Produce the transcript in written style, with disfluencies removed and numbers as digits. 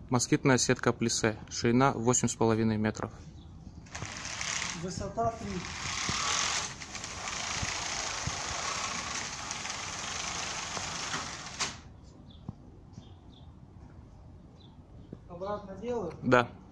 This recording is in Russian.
Москитная сетка плисе. Ширина 8,5 метров. Высота 3. Обратно делаю? Да.